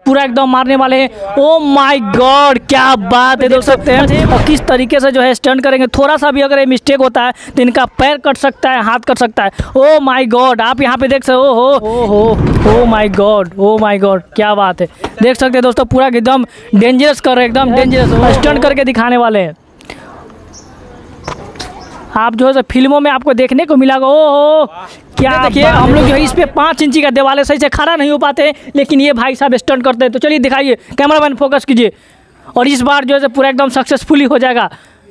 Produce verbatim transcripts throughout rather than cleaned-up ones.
पूरा एकदम मारने वाले हैं। ओ माय गॉड, क्या बात है, देख सकते हैं। और किस तरीके से जो है स्टंट करेंगे, थोड़ा सा भी अगर ये मिस्टेक होता है तो इनका पैर कट सकता है, हाथ कट सकता है। ओ माय गॉड, आप यहाँ पे देख सकते हो। ओ हो oh my God, oh my God, क्या बात है, देख सकते हैं दोस्तों। पूरा एकदम डेंजरस कर रहे हैं, एकदम डेंजरस स्टंट करके दिखाने वाले हैं। आप जो है फिल्मों में आपको देखने को मिला। ओ हो क्या, देखिए हम लोग जो है इस पे पाँच इंची का दीवार है, सही से खड़ा नहीं हो पाते, लेकिन ये भाई साहब स्टंट करते हैं। तो चलिए दिखाइए, कैमरामैन फोकस कीजिए, और इस बार जो है पूरा एकदम सक्सेसफुली हो जाएगा।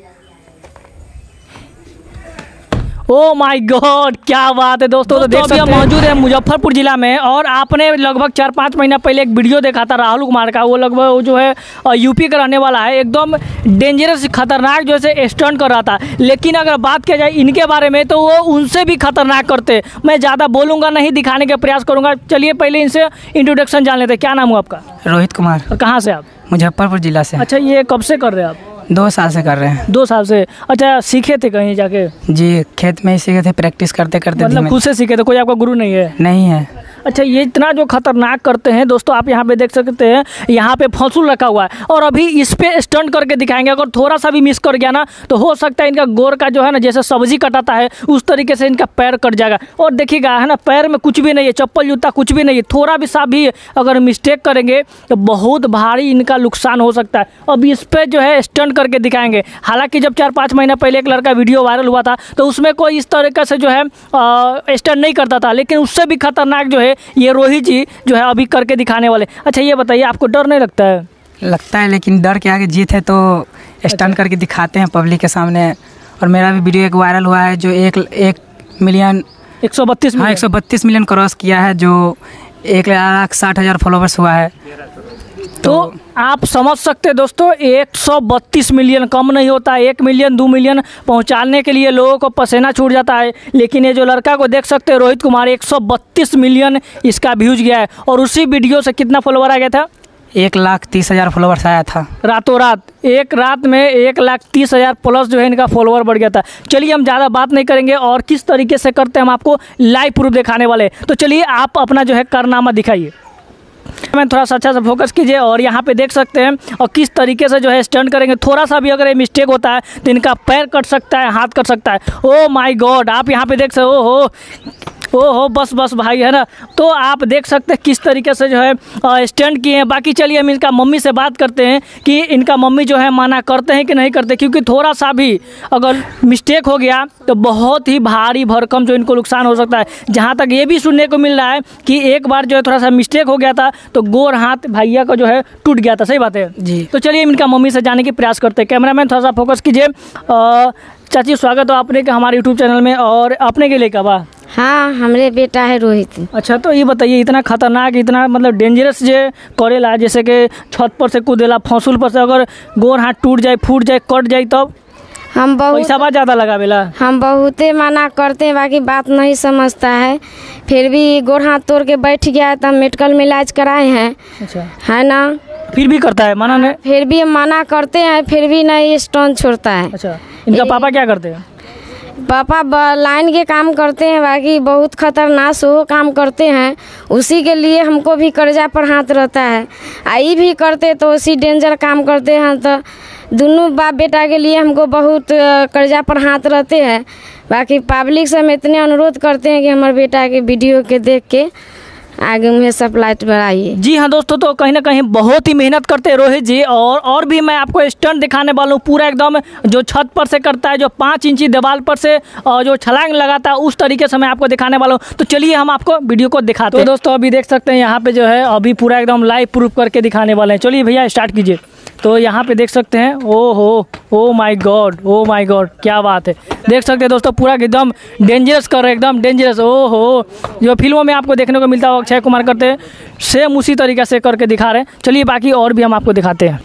ओ माय गॉड, क्या बात है दोस्तों। तो देख सकते हैं मौजूद है मुजफ्फरपुर जिला में, और आपने लगभग चार पाँच महीना पहले एक वीडियो देखा था राहुल कुमार का। वो लगभग वो जो है यूपी का रहने वाला है, एकदम डेंजरस खतरनाक जो है स्टंट कर रहा था। लेकिन अगर बात किया जाए इनके बारे में तो वो उनसे भी खतरनाक करते। मैं ज़्यादा बोलूँगा नहीं, दिखाने का प्रयास करूँगा। चलिए पहले इनसे इंट्रोडक्शन जान लेते हैं। क्या नाम हुआ आपका? रोहित कुमार। और कहाँ से आप? मुजफ्फरपुर जिला से। अच्छा, ये कब से कर रहे हैं आप? दो साल से कर रहे हैं। दो साल से, अच्छा। सीखे थे कहीं जाके? जी, खेत में ही सीखे थे, प्रैक्टिस करते करते। मतलब खुद से सीखे थे, कोई आपका गुरु नहीं है? नहीं है। अच्छा, ये इतना जो खतरनाक करते हैं दोस्तों, आप यहाँ पे देख सकते हैं, यहाँ पे फंसूल रखा हुआ है, और अभी इस पे स्टंट करके दिखाएंगे। अगर थोड़ा सा भी मिस कर गया ना तो हो सकता है इनका गोर का जो है ना, जैसे सब्जी कटाता है उस तरीके से इनका पैर कट जाएगा। और देखिएगा है ना, पैर में कुछ भी नहीं है, चप्पल जूता कुछ भी नहीं है। थोड़ा भी सा भी अगर मिस्टेक करेंगे तो बहुत भारी इनका नुकसान हो सकता है। अब इस पर जो है स्टंट करके दिखाएंगे। हालांकि जब चार पाँच महीना पहले एक लड़का वीडियो वायरल हुआ था तो उसमें कोई इस तरीके से जो है स्टंट नहीं करता था, लेकिन उससे भी खतरनाक जो है ये रोहित जी जो है अभी करके दिखाने वाले। अच्छा, ये बताइए, आपको डर नहीं लगता है? लगता है, लेकिन डर के आगे जीत है, तो स्टंट अच्छा। करके दिखाते हैं पब्लिक के सामने। और मेरा भी वीडियो एक वायरल हुआ है जो एक एक मिलियन एक सौ बत्तीस हाँ एक सौ बत्तीस मिलियन क्रॉस किया है, जो एक लाख साठ हज़ार फॉलोवर्स हुआ है। तो आप समझ सकते हैं दोस्तों, एक सौ बत्तीस मिलियन कम नहीं होता। एक मिलियन दो मिलियन पहुंचाने के लिए लोगों को पसीना छूट जाता है, लेकिन ये जो लड़का को देख सकते हैं रोहित कुमार, एक सौ बत्तीस मिलियन इसका व्यूज गया है। और उसी वीडियो से कितना फॉलोवर आ गया था? एक लाख तीस हज़ार फॉलोवर्स आया था रातों रात। एक रात में एक लाख तीस हज़ार प्लस जो है इनका फॉलोवर बढ़ गया था। चलिए हम ज़्यादा बात नहीं करेंगे, और किस तरीके से करते हैं हम आपको लाइव प्रूफ दिखाने वाले। तो चलिए आप अपना जो है कारनामा दिखाइए। मैं थोड़ा सा अच्छा से फोकस कीजिए, और यहाँ पे देख सकते हैं और किस तरीके से जो है स्टंट करेंगे। थोड़ा सा भी अगर ये मिस्टेक होता है तो इनका पैर कट सकता है, हाथ कट सकता है। ओ माय गॉड, आप यहाँ पे देख सकते हो। हो ओ हो बस बस भाई, है ना। तो आप देख सकते हैं किस तरीके से जो है स्टंट किए हैं। बाकी चलिए हम इनका मम्मी से बात करते हैं कि इनका मम्मी जो है माना करते हैं कि नहीं करते, क्योंकि थोड़ा सा भी अगर मिस्टेक हो गया तो बहुत ही भारी भरकम जो इनको नुकसान हो सकता है। जहाँ तक ये भी सुनने को मिल रहा है कि एक बार जो है थोड़ा सा मिस्टेक हो गया था तो गोर हाथ भैया का जो है टूट गया था। सही बात है जी। तो चलिए इनका मम्मी से जाने की प्रयास करते हैं। कैमरामैन थोड़ा सा फोकस कीजिए। चाची, स्वागत हो आपने के हमारे यूट्यूब चैनल में। और अपने के लिए कब? हाँ, हमारे बेटा है रोहित। अच्छा, तो ये बताइए, इतना खतरनाक, इतना मतलब डेंजरस जे करेला, जैसे कि छत पर से कूदेला, फंसूल पर से अगर गोर हाथ टूट जाए, फूट जाए, कट जाए, तब हम बहुत पैसा बात ज़्यादा लगावेला। हम बहुते मना करते हैं, बाकी बात नहीं समझता है। फिर भी गोर हाथ तोड़ के बैठ गया तो हम मेडिकल में इलाज कराए हैं। अच्छा, है ना। फिर भी करता है, मना नहीं? फिर भी हम मना करते हैं, फिर भी नहीं स्टंट छोड़ता है। अच्छा, इनका पापा क्या करते हैं? पापा लाइन के काम करते हैं, बाकी बहुत खतरनाक सो काम करते हैं। उसी के लिए हमको भी कर्जा पर हाथ रहता है। आई भी करते तो उसी डेंजर काम करते हैं, तो दोनों बाप बेटा के लिए हमको बहुत कर्जा पर हाथ रहते हैं। बाकी पब्लिक से हम इतने अनुरोध करते हैं कि हमारे बेटा के वीडियो के देख के आगे में सब लाइट बढ़ाइए। जी हाँ दोस्तों, तो कहीं ना कहीं बहुत ही मेहनत करते हैं रोहित जी। और और भी मैं आपको स्टंट दिखाने वाला हूँ, पूरा एकदम जो छत पर से करता है, जो पाँच इंची दीवार पर से और जो छलांग लगाता है, उस तरीके से मैं आपको दिखाने वाला हूँ। तो चलिए हम आपको वीडियो को दिखाते हैं। तो दोस्तों अभी देख सकते हैं यहाँ पे जो है अभी पूरा एकदम लाइव प्रूफ करके दिखाने वाले हैं। चलिए भैया स्टार्ट कीजिए। तो यहाँ पे देख सकते हैं, ओ हो oh my God, oh my God, क्या बात है। देख सकते हैं दोस्तों, पूरा एकदम डेंजरस कर रहे हैं, एकदम डेंजरस। ओ हो, जो फिल्मों में आपको देखने को मिलता है अक्षय कुमार करते हैं, सेम उसी तरीके से करके दिखा रहे हैं। चलिए बाकी और भी हम आपको दिखाते हैं।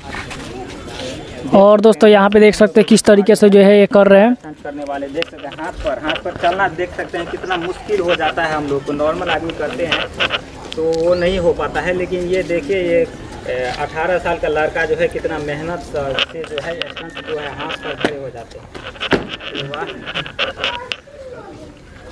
और दोस्तों यहाँ पे देख सकते हैं किस तरीके से जो है ये कर रहे हैं। करने वाले देख सकते हैं, हाथ पर हाथ पर चलना देख सकते हैं कितना मुश्किल हो जाता है। हम लोग को नॉर्मल आदमी करते हैं तो वो नहीं हो पाता है, लेकिन ये देखिए ये अठारह साल का लड़का जो है कितना मेहनत से जो है स्टंट जो है हाथ पर खड़े हो जाते हैं।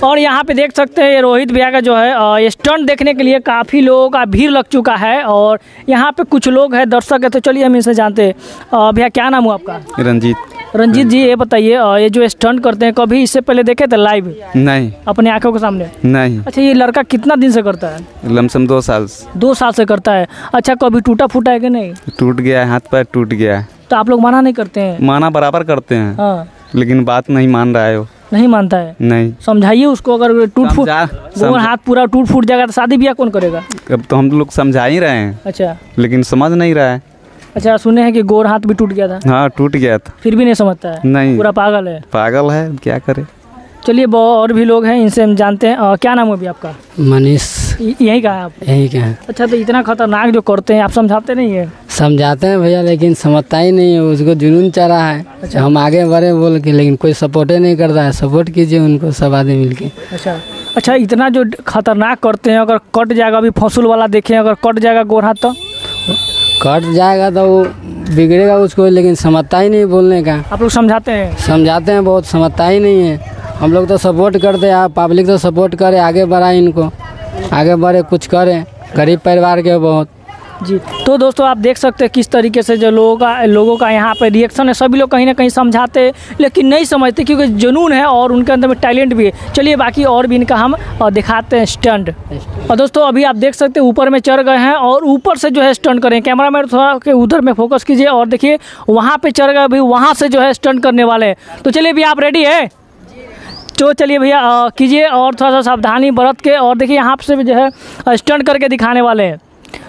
और यहाँ पे देख सकते हैं ये रोहित भैया का जो है स्टंट देखने के लिए काफ़ी लोगों का भीड़ लग चुका है और यहाँ पे कुछ लोग हैं दर्शक है। तो चलिए हम इनसे जानते हैं। भैया क्या नाम हुआ आपका? रंजीत। रंजीत जी ये बताइए ये जो स्टंट करते हैं कभी इससे पहले देखे थे लाइव? नहीं। अपने आंखों के सामने? नहीं। अच्छा ये लड़का कितना दिन से करता है? लमसम दो साल से। दो साल से करता है। अच्छा कभी टूटा फूटा है कि नहीं? टूट गया है, हाथ पैर टूट गया है। तो आप लोग मना नहीं करते हैं? माना बराबर करते हैं। हाँ। लेकिन बात नहीं मान रहा है वो। नहीं मानता है? नहीं। समझाइए उसको, अगर टूट फूट समझा- गोर हाथ पूरा टूट फूट जाएगा तो शादी ब्याह कौन करेगा? अब तो हम लोग समझा ही रहे हैं, अच्छा। लेकिन समझ नहीं रहा है। अच्छा सुने हैं कि गोर हाथ भी टूट गया था? हाँ टूट गया था। फिर भी नहीं समझता है? नहीं। पूरा पागल है। पागल है, क्या करे। चलिए बहुत और भी लोग हैं, इनसे हम जानते हैं। अ, क्या नाम है अभी आपका? मनीष। य- यही कहा है आप? यही क्या है। अच्छा तो इतना खतरनाक जो करते हैं आप समझाते नहीं है? समझाते हैं भैया लेकिन समझता ही नहीं है, उसको जुनून चढ़ा है। अच्छा। हम आगे बढ़े बोल के, लेकिन कोई सपोर्ट ही नहीं करता है। सपोर्ट कीजिए उनको सब आदमी मिलके। अच्छा अच्छा इतना जो खतरनाक करते हैं, अगर कट जाएगा, अभी फंसुल वाला देखें, अगर कट जाएगा गोर हाथ तो कट जाएगा तो वो बिगड़ेगा उसको, लेकिन समझता ही नहीं बोलने का। आप लोग समझाते हैं? समझाते हैं बहुत, समझता ही नहीं है। हम लोग तो सपोर्ट करते हैं, पब्लिक तो सपोर्ट करे, आगे बढ़ाए इनको, आगे बढ़े कुछ करें, गरीब परिवार के बहुत। जी तो दोस्तों आप देख सकते हैं किस तरीके से जो लोगों का लोगों का यहाँ पे रिएक्शन है। सभी लोग कहीं ना कहीं समझाते लेकिन नहीं समझते, क्योंकि जुनून है और उनके अंदर में टैलेंट भी है। चलिए बाकी और भी इनका हम अ, दिखाते हैं स्टंट। और दोस्तों अभी आप देख सकते हैं ऊपर में चढ़ गए हैं और ऊपर से जो है स्टंट करें। कैमरा मैन थोड़ा के उधर में फोकस कीजिए और देखिए वहाँ पे चढ़ गए, अभी वहाँ से जो है स्टंट करने वाले हैं। तो चलिए भैया आप रेडी है? तो चलिए भैया अ, कीजिए और थोड़ा सा सावधानी बरत के, और देखिए यहाँ से भी जो है स्टंट करके दिखाने वाले हैं।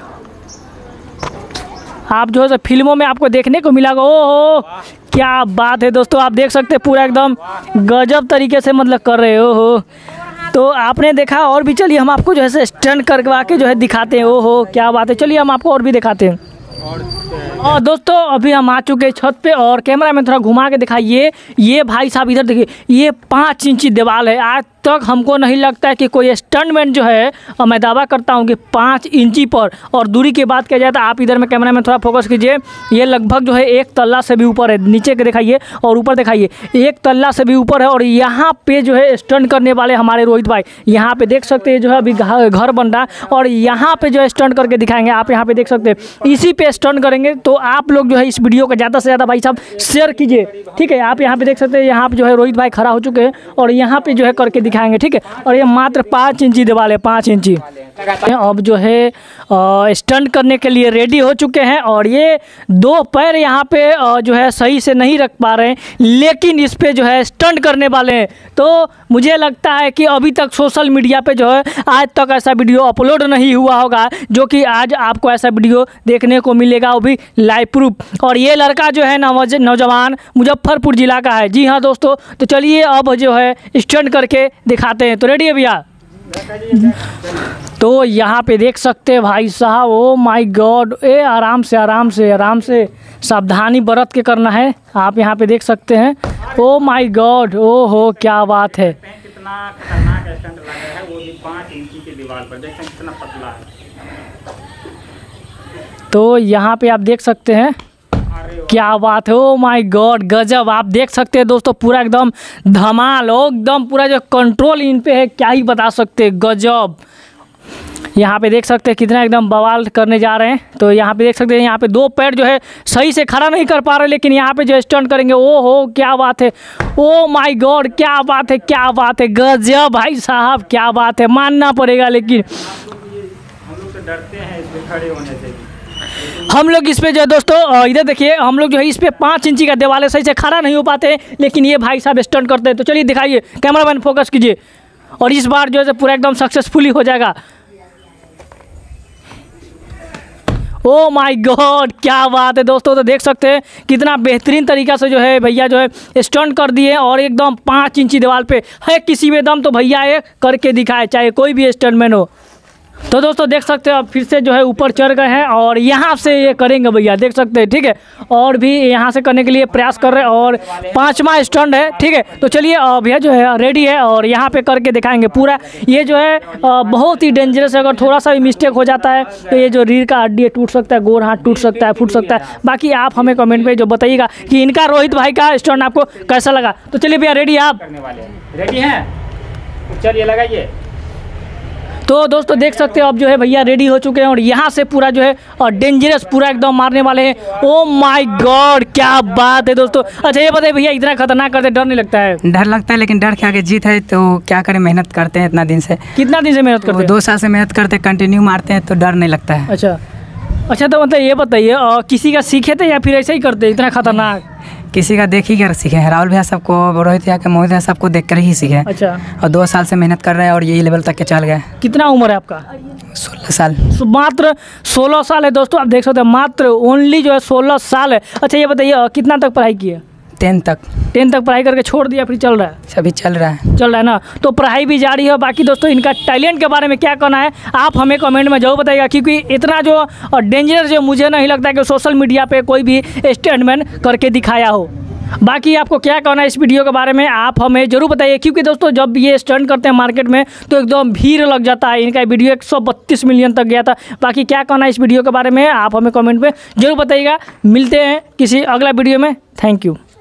आप जो है फिल्मों में आपको देखने को मिला, ओ हो क्या बात है दोस्तों। आप देख सकते हैं पूरा एकदम गजब तरीके से मतलब कर रहे हो हो तो आपने देखा। और भी चलिए हम आपको जो है स्टंट करवा के जो है दिखाते हैं। ओ हो क्या बात है। चलिए हम आपको और भी दिखाते हैं। और दोस्तों अभी हम आ चुके हैं छत पे और कैमरा में थोड़ा घुमा के दिखाइए। ये भाई साहब इधर देखिए, ये पाँच इंची दीवार है। आज तक हमको नहीं लगता है कि कोई स्टंटमैन जो है, और मैं दावा करता हूँ कि पाँच इंची पर, और दूरी की बात किया जाए तो आप इधर में कैमरा में थोड़ा फोकस कीजिए, ये लगभग जो है एक तल्ला से भी ऊपर है। नीचे के दिखाइए और ऊपर दिखाइए, एक तल्ला से भी ऊपर है। और यहाँ पे जो है स्टंट करने वाले हमारे रोहित भाई, यहाँ पे देख सकते हैं जो है अभी घर बन रहा है और यहाँ पे जो है स्टंट करके दिखाएंगे। आप यहाँ पे देख सकते हैं इसी पे स्टंट करेंगे। तो आप लोग जो है इस वीडियो को ज़्यादा से ज़्यादा भाई साहब शेयर कीजिए, ठीक है। आप यहाँ पे देख सकते हैं, यहाँ पे जो है रोहित भाई खड़ा हो चुके हैं और यहाँ पे जो है करके दिखाएंगे, ठीक है। और ये मात्र पाँच इंची दीवार है, पाँच इंची। अब जो है स्टंट करने के लिए रेडी हो चुके हैं और ये दो पैर यहाँ पे आ, जो है सही से नहीं रख पा रहे हैं, लेकिन इस पे जो है स्टंट करने वाले हैं। तो मुझे लगता है कि अभी तक सोशल मीडिया पे जो है आज तक ऐसा वीडियो अपलोड नहीं हुआ होगा, जो कि आज आपको ऐसा वीडियो देखने को मिलेगा, वो भी लाइव प्रूफ। और ये लड़का जो है नौज नौजवान मुजफ्फरपुर ज़िला का है। जी हाँ दोस्तों, तो चलिए अब जो है स्टंट करके दिखाते हैं। तो रेडी है भैया? तो यहाँ पे देख सकते हैं भाई साहब, ओ माय गॉड, ए आराम से आराम से आराम से सावधानी बरत के करना है। आप यहाँ पे देख सकते हैं, ओ माय गॉड, ओ हो क्या बात है। कितना खतरनाक स्टंट लगा है, वो भी पाँच इंची की दीवार पर। देखते हैं कितना पतला है। तो यहाँ पे आप देख सकते हैं क्या बात है, ओ माय गॉड गजब। आप देख सकते हैं दोस्तों पूरा एकदम धमाल हो, एकदम पूरा जो कंट्रोल इन पे है, क्या ही बता सकते हैं, गजब। यहाँ पे देख सकते हैं कितना एकदम बवाल करने जा रहे हैं। तो यहाँ पे देख सकते हैं, यहाँ पे दो पैर जो है सही से खड़ा नहीं कर पा रहे, लेकिन यहाँ पे जो स्टंट करेंगे, ओ हो क्या बात है, ओ माय गॉड क्या बात है, क्या बात है, गजब भाई साहब, क्या बात है, मानना पड़ेगा। लेकिन हम लोग तो डरते हैं इस पे खड़े होने से। हम लोग इस पे जो है दोस्तों इधर देखिए, हम लोग जो है इस पे पाँच इंची का दीवार है, सही से खड़ा नहीं हो पाते, लेकिन ये भाई साहब स्टंट करते हैं। तो चलिए दिखाइए, कैमरा मैन फोकस कीजिए, और इस बार जो है पूरा एकदम सक्सेसफुली हो जाएगा। ओ माय गॉड क्या बात है दोस्तों। तो देख सकते हैं कितना बेहतरीन तरीका से जो है भैया जो है स्टंट कर दिए, और एकदम पाँच इंची दीवार पे है किसी में दम तो भैया ये करके दिखाए, चाहे कोई भी स्टंटमैन हो। तो दोस्तों देख सकते हो अब फिर से जो है ऊपर चढ़ गए हैं और यहाँ से ये करेंगे भैया, देख सकते हैं, ठीक है। और भी यहाँ से करने के लिए प्रयास कर रहे हैं और पांचवा स्टंट है, ठीक है। तो चलिए भैया जो है रेडी है और यहाँ पे करके दिखाएंगे पूरा। ये जो है बहुत ही डेंजरस है, अगर थोड़ा सा भी मिस्टेक हो जाता है तो ये जो रीढ़ का हड्डी टूट सकता है, गोर हाथ टूट सकता है, फूट सकता है। बाकी आप हमें कमेंट में जो बताइएगा कि इनका रोहित भाई का स्टंट आपको कैसा लगा। तो चलिए भैया रेडी है आप? रेडी हैं? चलिए लगाइए। तो दोस्तों देख सकते हो अब जो है भैया रेडी हो चुके हैं और यहाँ से पूरा जो है और डेंजरस पूरा एकदम मारने वाले हैं। ओ माय गॉड क्या बात है दोस्तों। अच्छा ये बताइए भैया इतना खतरनाक करते डर नहीं लगता है? डर लगता है लेकिन डर के आगे जीत है, तो क्या करें, मेहनत करते हैं इतना दिन से। कितना दिन से मेहनत करते तो हैं? दो साल से मेहनत करते कंटिन्यू मारते हैं तो डर नहीं लगता है। अच्छा अच्छा तो मतलब ये बताइए अ, किसी का सीखे थे या फिर ऐसे ही करते इतना खतरनाक? किसी का देख ही कर सीखे हैं। राहुल भैया सबको, रोहित भैया के, मोहित भैया सबको देख कर ही सीखे। अच्छा और दो साल से मेहनत कर रहे हैं और यही लेवल तक के चल गए। कितना उम्र है आपका? सोलह साल। सो मात्र सोलह साल है दोस्तों, आप देख सकते हैं मात्र ओनली जो है सोलह साल है। अच्छा ये बताइए अ, कितना तक पढ़ाई की है? टेंथ तक। टेंथ तक पढ़ाई करके छोड़ दिया फिर चल रहा है? सभी चल रहा है। चल रहा है ना, तो पढ़ाई भी जारी है। बाकी दोस्तों इनका टैलेंट के बारे में क्या कहना है आप हमें कमेंट में जरूर बताइएगा, क्योंकि इतना जो डेंजरस जो मुझे नहीं लगता कि सोशल मीडिया पे कोई भी स्टंटमैन करके दिखाया हो। बाकी आपको क्या कहना है इस वीडियो के बारे में आप हमें जरूर बताइए, क्योंकि दोस्तों जब ये स्टंट करते हैं मार्केट में तो एकदम भीड़ लग जाता है। इनका वीडियो एक सौ बत्तीस मिलियन तक गया था। बाकी क्या कहना है इस वीडियो के बारे में आप हमें कमेंट में जरूर बताइएगा। मिलते हैं किसी अगला वीडियो में। Thank you.